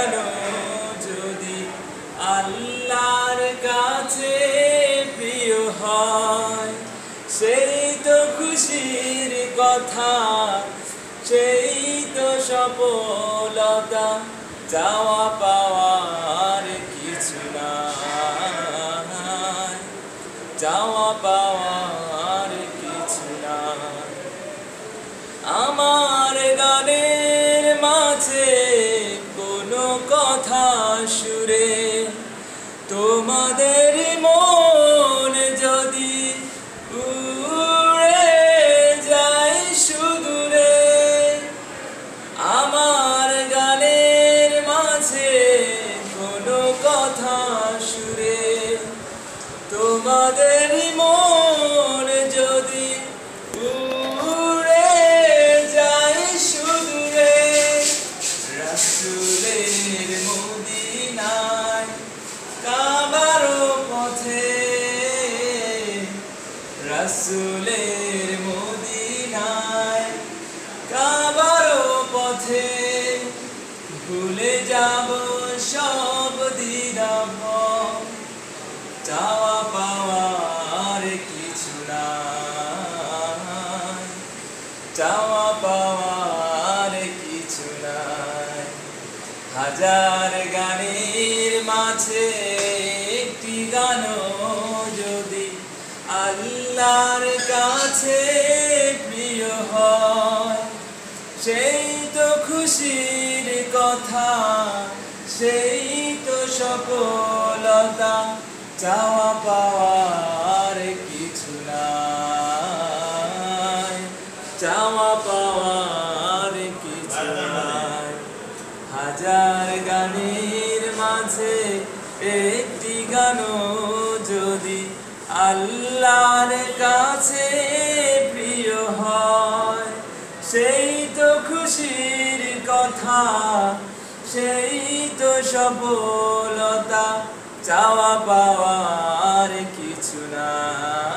গানও যদি আল্লাহর কাছে প্রিয় হয়, সেই তো খুশির কথা, সেই তো সফলতা, চাওয়া পাওয়ার কিছু নাই, চাওয়া পাওয়ার কিছু নাই। আমার গানের মাঝে কোনো কথা সুরে তোমাদের মন যদি উড়ে যায় সুদূরে, আমার গানের মাঝে কোনো কথা সুরে তোমাদের মন যদি উড়ে যায় সুদূরে, রাসূলের মদিনায় কাবার পথে, রাসূলের মদিনায় কাবার পথে ভুলে যাব সব দিনভর, চাওয়া পাওয়ার কিছু নাই, চাওয়া পাওয়ার কিছু নাই। হাজার গানের মাঝে একটি গানও যদি আল্লাহর কাছে প্রিয় হয়, সেই তো খুশির কথা, সেই তো সফলতা, চাওয়া পাওয়ার কিছু নাই, চাওয়া পাওয়ার কিছু নাই। হাজার গানের মাঝে একটি গানও যদি আল্লাহর কাছে প্রিয় হয়, সেই তো খুশির কথা, সেই তো সফলতা, চাওয়া পাওয়ার কিছু না।